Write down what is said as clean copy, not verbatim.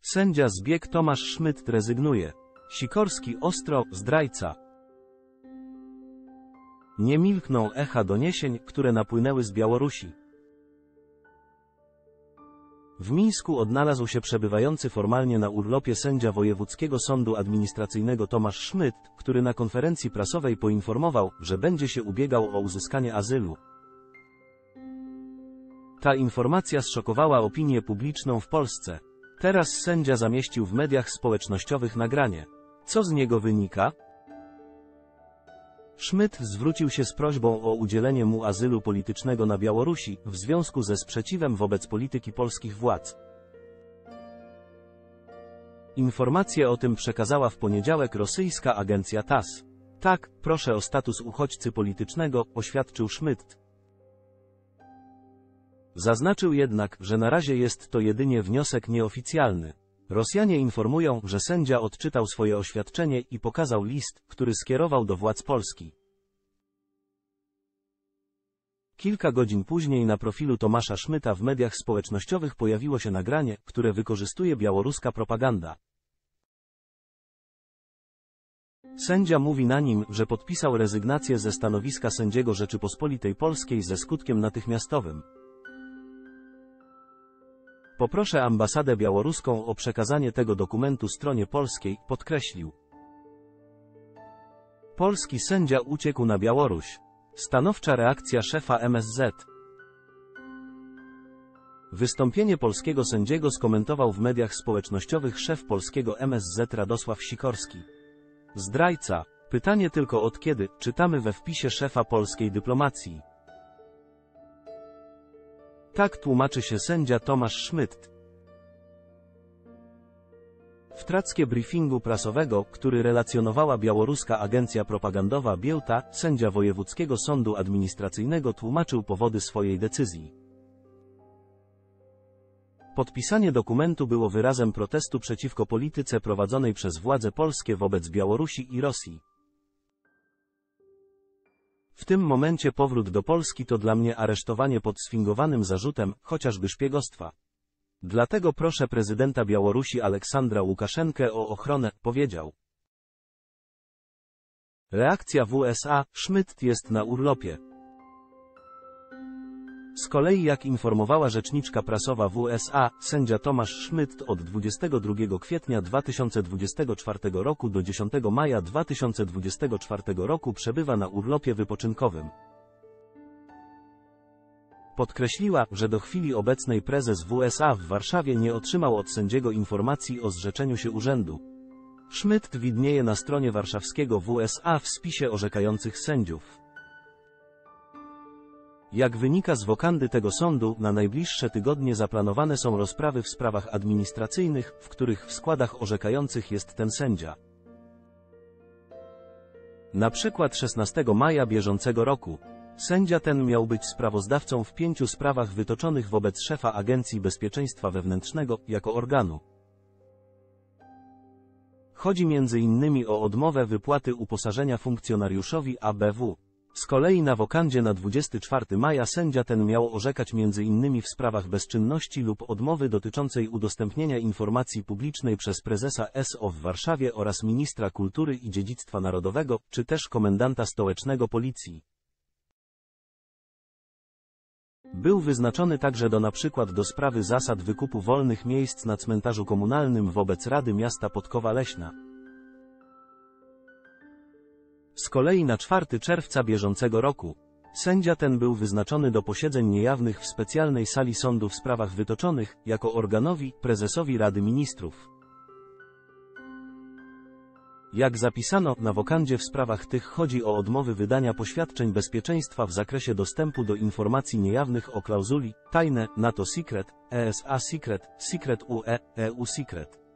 Sędzia Zbieg Tomasz Szmyt rezygnuje. Sikorski ostro, zdrajca. Nie milkną echa doniesień, które napłynęły z Białorusi. W Mińsku odnalazł się przebywający formalnie na urlopie sędzia Wojewódzkiego Sądu Administracyjnego Tomasz Szmyt, który na konferencji prasowej poinformował, że będzie się ubiegał o uzyskanie azylu. Ta informacja zszokowała opinię publiczną w Polsce. Teraz sędzia zamieścił w mediach społecznościowych nagranie. Co z niego wynika? Szmyt zwrócił się z prośbą o udzielenie mu azylu politycznego na Białorusi, w związku ze sprzeciwem wobec polityki polskich władz. Informację o tym przekazała w poniedziałek rosyjska agencja TASS. Tak, proszę o status uchodźcy politycznego, oświadczył Szmyt. Zaznaczył jednak, że na razie jest to jedynie wniosek nieoficjalny. Rosjanie informują, że sędzia odczytał swoje oświadczenie i pokazał list, który skierował do władz Polski. Kilka godzin później na profilu Tomasza Szmyta w mediach społecznościowych pojawiło się nagranie, które wykorzystuje białoruska propaganda. Sędzia mówi na nim, że podpisał rezygnację ze stanowiska sędziego Rzeczypospolitej Polskiej ze skutkiem natychmiastowym. Poproszę ambasadę białoruską o przekazanie tego dokumentu stronie polskiej, podkreślił. Polski sędzia uciekł na Białoruś. Stanowcza reakcja szefa MSZ. Wystąpienie polskiego sędziego skomentował w mediach społecznościowych szef polskiego MSZ Radosław Sikorski. Zdrajca. Pytanie tylko od kiedy, czytamy we wpisie szefa polskiej dyplomacji. Tak tłumaczy się sędzia Tomasz Szmyt. W trakcie briefingu prasowego, który relacjonowała białoruska agencja propagandowa Białta, sędzia Wojewódzkiego Sądu Administracyjnego tłumaczył powody swojej decyzji. Podpisanie dokumentu było wyrazem protestu przeciwko polityce prowadzonej przez władze polskie wobec Białorusi i Rosji. W tym momencie powrót do Polski to dla mnie aresztowanie pod sfingowanym zarzutem, chociażby szpiegostwa. Dlatego proszę prezydenta Białorusi Aleksandra Łukaszenkę o ochronę, powiedział. Reakcja w USA, Szmyt jest na urlopie. Z kolei jak informowała rzeczniczka prasowa w USA, sędzia Tomasz Szmyt od 22 kwietnia 2024 roku do 10 maja 2024 roku przebywa na urlopie wypoczynkowym. Podkreśliła, że do chwili obecnej prezes WSA w Warszawie nie otrzymał od sędziego informacji o zrzeczeniu się urzędu. Szmyt widnieje na stronie warszawskiego WSA w spisie orzekających sędziów. Jak wynika z wokandy tego sądu, na najbliższe tygodnie zaplanowane są rozprawy w sprawach administracyjnych, w których w składach orzekających jest ten sędzia. Na przykład 16 maja bieżącego roku. Sędzia ten miał być sprawozdawcą w 5 sprawach wytoczonych wobec szefa Agencji Bezpieczeństwa Wewnętrznego, jako organu. Chodzi m.in. o odmowę wypłaty uposażenia funkcjonariuszowi ABW. Z kolei na wokandzie na 24 maja sędzia ten miał orzekać m.in. w sprawach bezczynności lub odmowy dotyczącej udostępnienia informacji publicznej przez prezesa SO w Warszawie oraz ministra kultury i dziedzictwa narodowego, czy też komendanta stołecznego policji. Był wyznaczony także np. do sprawy zasad wykupu wolnych miejsc na cmentarzu komunalnym wobec Rady Miasta Podkowa Leśna. Z kolei na 4 czerwca bieżącego roku sędzia ten był wyznaczony do posiedzeń niejawnych w specjalnej sali sądu w sprawach wytoczonych, jako organowi, prezesowi Rady Ministrów. Jak zapisano, na wokandzie w sprawach tych chodzi o odmowy wydania poświadczeń bezpieczeństwa w zakresie dostępu do informacji niejawnych o klauzuli tajne, NATO Secret, ESA Secret, Secret UE, EU Secret.